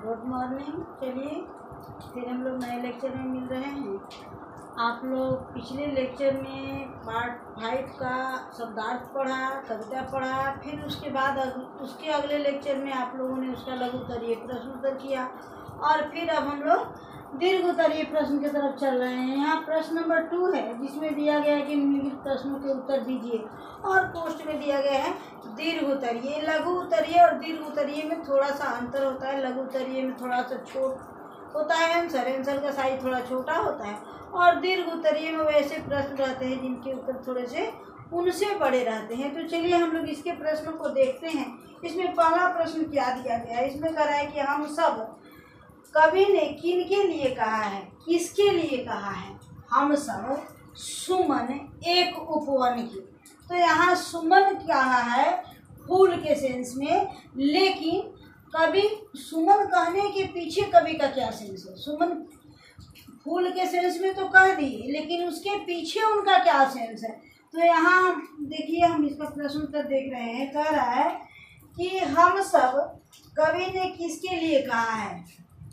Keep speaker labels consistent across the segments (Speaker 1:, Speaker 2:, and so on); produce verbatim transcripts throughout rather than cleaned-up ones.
Speaker 1: Good morning. चलिए फिर हम लोग नए लेक्चर में मिल रहे हैं। आप लोग पिछले लेक्चर में पार्ट फाइव का शब्दार्थ पढ़ा, कविता पढ़ा, फिर उसके बाद अग, उसके अगले लेक्चर में आप लोगों ने उसका लघु उत्तरीय प्रश्न उत्तर किया और फिर अब हम लोग दीर्घ उत्तरीय प्रश्न की तरफ चल रहे हैं। यहाँ प्रश्न नंबर टू है जिसमें दिया गया है कि निम्नलिखित प्रश्नों के उत्तर दीजिए और पोस्ट में दिया गया है दीर्घ उत्तरीय। लघु उत्तरीय और दीर्घ उत्तरीय में थोड़ा सा अंतर होता है। लघु उत्तरीय में थोड़ा सा छोट होता है आंसर, आंसर का साइज थोड़ा छोटा होता है, और दीर्घ उत्तरीय में वैसे प्रश्न रहते हैं जिनके उत्तर थोड़े से उनसे बड़े रहते हैं। तो चलिए हम लोग इसके प्रश्नों को देखते हैं। इसमें पहला प्रश्न क्या दिया गया है? इसमें कह रहा है कि हम सब कवि ने किन के लिए कहा है, किसके लिए कहा है? हम सब सुमन एक उपवन की। तो यहाँ सुमन कहा है फूल के सेंस में, लेकिन कवि सुमन कहने के पीछे कवि का क्या सेंस है? सुमन फूल के सेंस में तो कह दिए, लेकिन उसके पीछे उनका क्या सेंस है? तो यहाँ देखिए हम इसका प्रश्न उत्तर देख रहे हैं। कह रहा है कि हम सब कवि ने किसके लिए कहा है?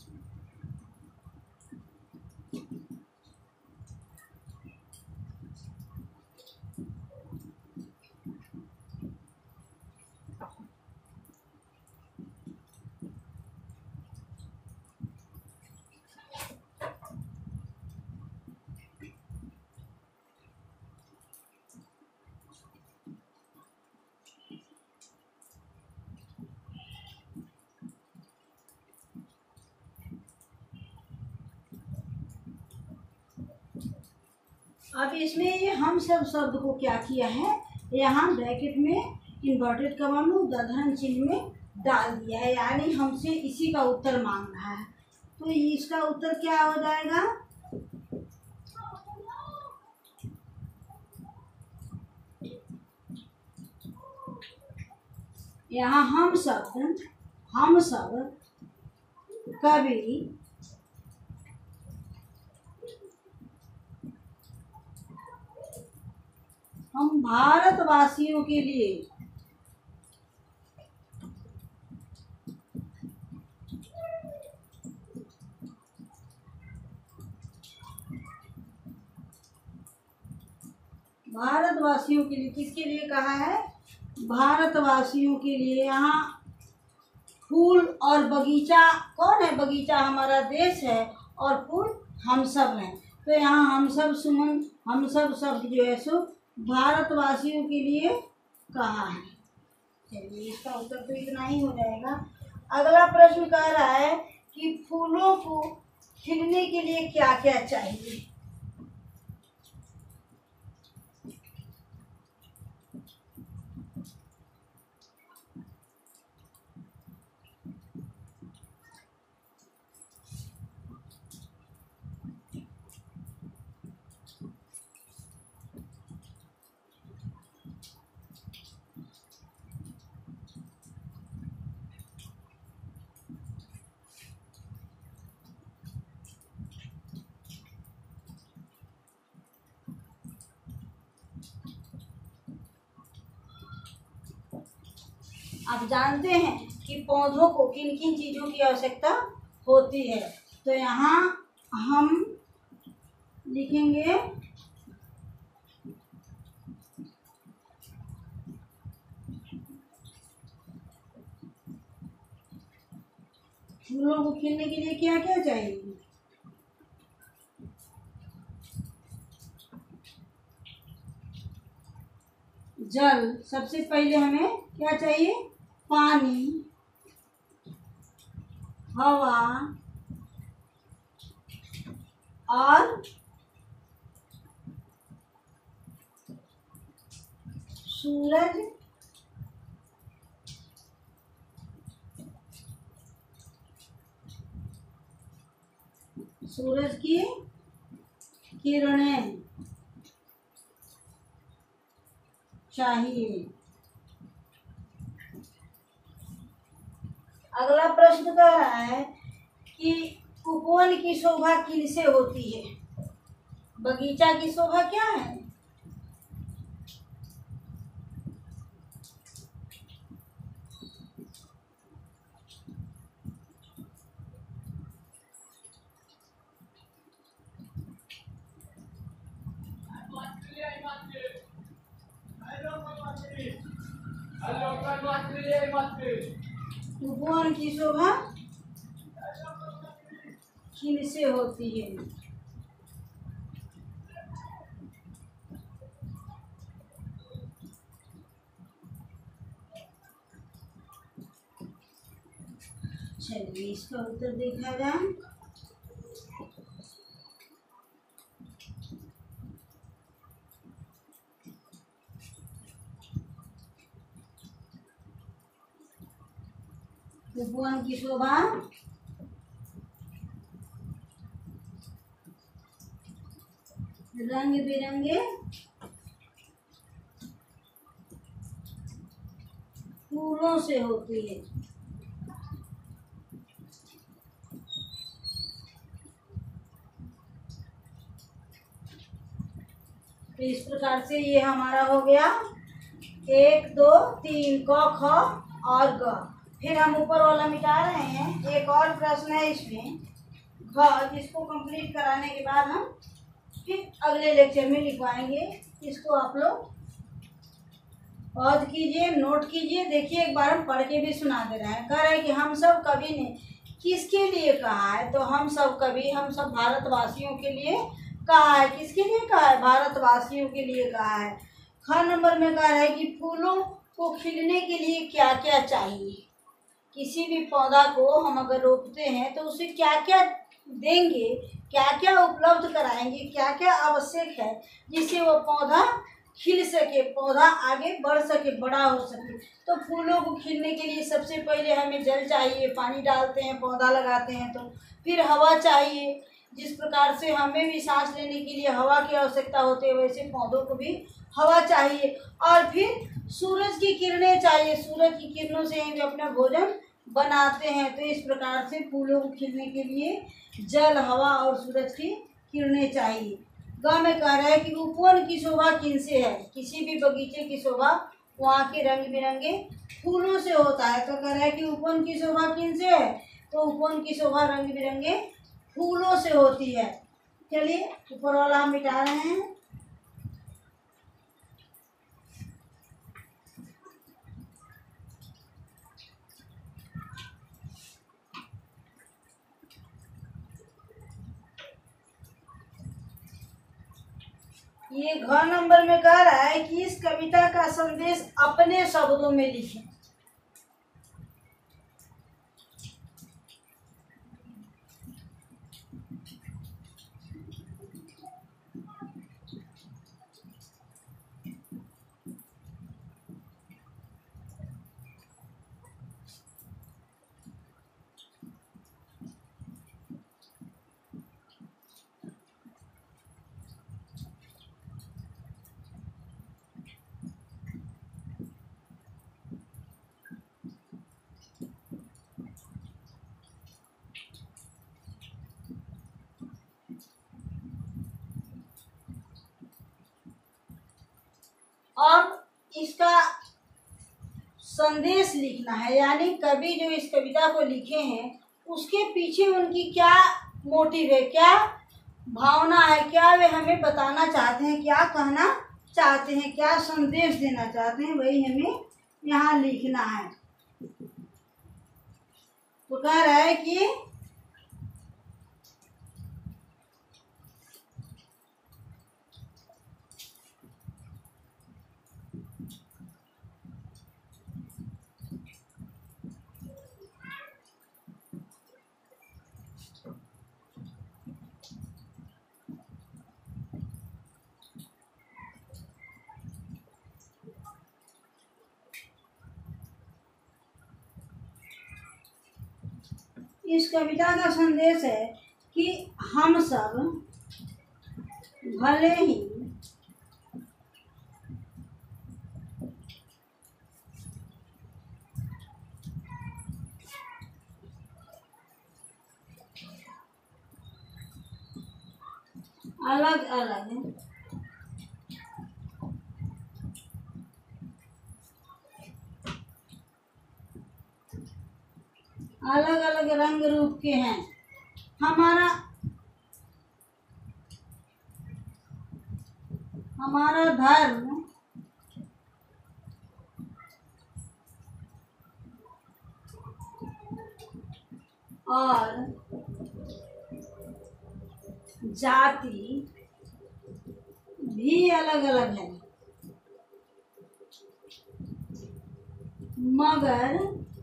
Speaker 1: अब इसमें ये हम सब शब्द को क्या किया है, यहाँ ब्रैकेट में इन्वर्टेड कॉमा में उद्धरण चिन्ह में डाल दिया है, यानी हमसे इसी का उत्तर मांग रहा है। तो इसका उत्तर क्या हो जाएगा? यहाँ हम शब्द हम सब कवि हम भारतवासियों के लिए भारतवासियों के लिए किसके लिए कहा है? भारतवासियों के लिए। यहाँ फूल और बगीचा कौन है? बगीचा हमारा देश है और फूल हम सब हैं। तो यहाँ हम सब सुमन हम सब शब्द जो है सो भारतवासियों के लिए कहा है। चलिए इसका उत्तर तो इतना ही हो जाएगा। अगला प्रश्न कह रहा है कि फूलों को खिलने के लिए क्या क्या चाहिए? आप जानते हैं कि पौधों को किन किन चीज़ों की आवश्यकता होती है। तो यहाँ हम लिखेंगे फूलों को खिलने के लिए क्या क्या चाहिए? जल। सबसे पहले हमें क्या चाहिए? पानी, हवा और सूरज सूरज की किरणें चाहिए। अगला प्रश्न कह रहा है कि उपवन की शोभा किनसे होती है? बगीचा की शोभा क्या है? उपवन की शोभा खिन से होती है। चलिए इसका उत्तर देखा जाए। उपवन की शोभा रंग बिरंगे फूलों से होती है। तो इस प्रकार से ये हमारा हो गया एक दो तीन क ख और ग। फिर हम ऊपर वाला मिटा रहे हैं। एक और प्रश्न है इसमें घ, जिसको कंप्लीट कराने के बाद हम फिर अगले लेक्चर में लिखवाएंगे। इसको आप लोग पॉज कीजिए, नोट कीजिए, देखिए एक बार हम पढ़ के भी सुना दे रहे हैं। कह रहे हैं कि हम सब कवि ने किसके लिए कहा है, तो हम सब कवि हम सब भारतवासियों के लिए कहा है। किसके लिए कहा है? भारतवासियों के लिए कहा है। ख नंबर में कहा है कि फूलों को खिलने के लिए क्या क्या चाहिए। किसी भी पौधा को हम अगर रोपते हैं तो उसे क्या क्या देंगे, क्या क्या उपलब्ध कराएंगे, क्या क्या आवश्यक है जिससे वो पौधा खिल सके, पौधा आगे बढ़ सके, बड़ा हो सके। तो फूलों को खिलने के लिए सबसे पहले हमें जल चाहिए, पानी डालते हैं, पौधा लगाते हैं तो। फिर हवा चाहिए, जिस प्रकार से हमें भी सांस लेने के लिए हवा की आवश्यकता होती है वैसे पौधों को भी हवा चाहिए। और फिर सूरज की किरणें चाहिए, सूरज की किरणों से हम अपना भोजन बनाते हैं। तो इस प्रकार से फूलों को खिलने के लिए जल, हवा और सूरज की किरणें चाहिए। ग में कह रहा है कि उपवन की शोभा किनसे है। किसी भी बगीचे की शोभा वहाँ के रंग बिरंगे फूलों से होता है। तो कह रहा है कि उपवन की शोभा किनसे है, तो उपवन की शोभा रंग बिरंगे फूलों से होती है। चलिए ऊपर वाला हम मिटा रहे हैं। ये घ नंबर में कह रहा है कि इस कविता का संदेश अपने शब्दों में लिखें। और इसका संदेश लिखना है, यानी कवि जो इस कविता को लिखे हैं उसके पीछे उनकी क्या मोटिव है, क्या भावना है, क्या वे हमें बताना चाहते हैं, क्या कहना चाहते हैं, क्या संदेश देना चाहते हैं, वही हमें यहाँ लिखना है। तो कह रहा है कि इस कविता का संदेश है कि हम सब भले ही अलग अलग अलग अलग रंग रूप के हैं, हमारा हमारा धर्म और जाति भी अलग अलग है, मगर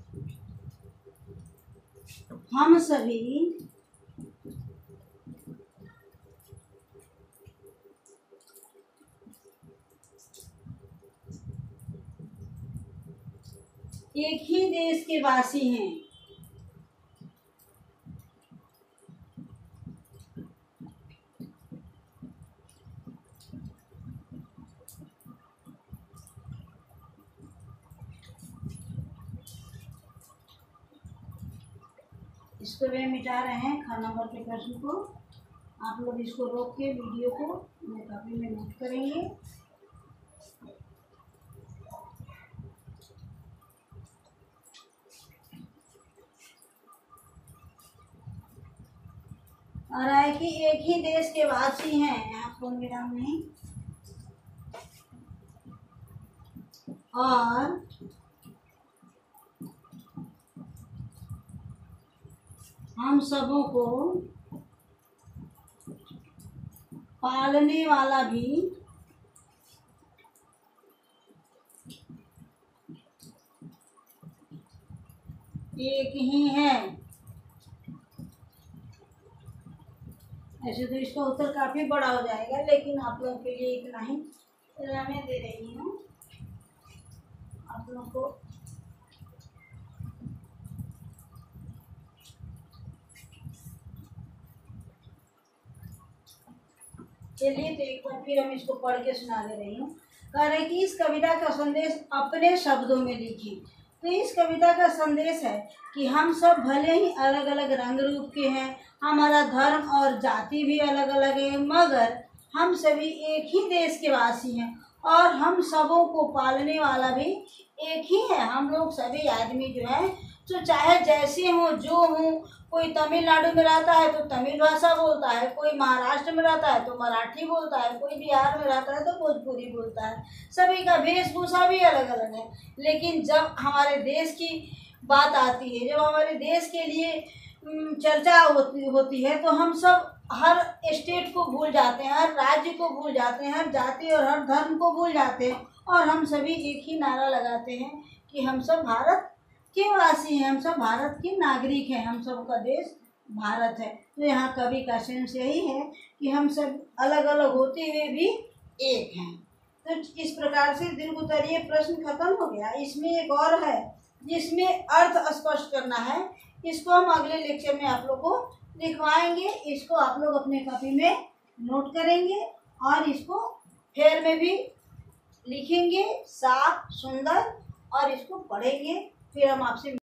Speaker 1: हम सभी एक ही देश के वासी हैं। इसको वे मिटा रहे हैं ख नंबर के प्रश्न को। आप लोग इसको रोक के वीडियो को अपने कॉपी में नोट करेंगे। और है कि एक ही देश के वासी हैं, यहाँ पूर्ण विराम नहीं, और हम सबों को पालने वाला भी एक ही है। ऐसे तो इसका उत्तर काफी बड़ा हो जाएगा, लेकिन आप लोगों के लिए इतना ही मैं दे रही हूँ। आप लोगों को चलिए तो एक बार फिर हम इसको पढ़ के सुना दे रही हूँ। कह रहे कि इस कविता का संदेश अपने शब्दों में लिखी। तो इस कविता का संदेश है कि हम सब भले ही अलग अलग रंग रूप के हैं, हमारा धर्म और जाति भी अलग अलग है, मगर हम सभी एक ही देश के वासी हैं और हम सबों को पालने वाला भी एक ही है। हम लोग सभी आदमी जो है तो चाहे जैसे हो जो हो, कोई तमिलनाडु में रहता है तो तमिल भाषा बोलता है, कोई महाराष्ट्र में रहता है तो मराठी बोलता है, कोई बिहार में रहता है तो भोजपुरी बोलता है। सभी का वेशभूषा भी अलग अलग है। लेकिन जब हमारे देश की बात आती है, जब हमारे देश के लिए चर्चा होती होती है तो हम सब हर स्टेट को भूल जाते हैं, हर राज्य को भूल जाते हैं, हर जाति और हर धर्म को भूल जाते हैं, और हम सभी एक ही नारा लगाते हैं कि हम सब भारत के वासी हैं, हम सब भारत के नागरिक हैं, हम सब का देश भारत है। तो यहाँ कवि का सेंस यही है कि हम सब अलग अलग होते हुए भी एक हैं। तो इस प्रकार से दीर्घ उत्तरीय प्रश्न खत्म हो गया। इसमें एक और है जिसमें अर्थ स्पष्ट करना है, इसको हम अगले लेक्चर में आप लोग को लिखवाएंगे। इसको आप लोग अपने कॉपी में नोट करेंगे और इसको फेयर में भी लिखेंगे साफ सुंदर, और इसको पढ़ेंगे। फिर हम आपसे